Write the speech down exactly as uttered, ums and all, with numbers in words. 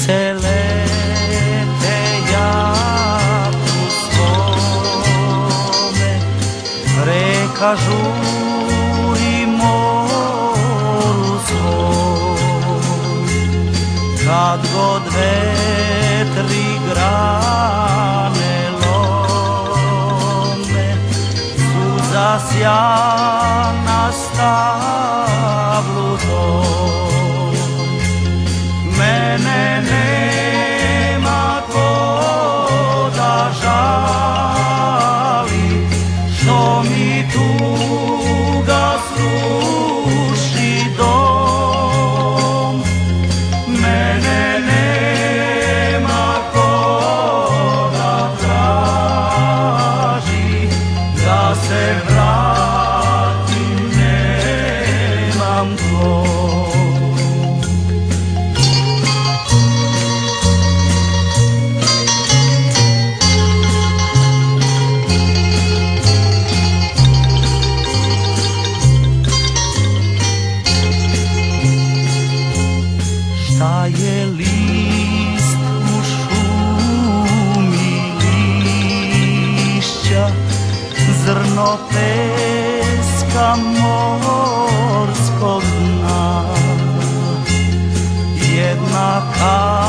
ptice lete jaku svome, reka žuri moru svom. Kad god vetri grane lome, suza sja na stablu tom. Mene nema ko da žali, što mi tuga sruši dom. Mene nema ko da traži, da se vratim, nemam ko. Šta je list u šumi lišća, zrno peska morskog dna, jedna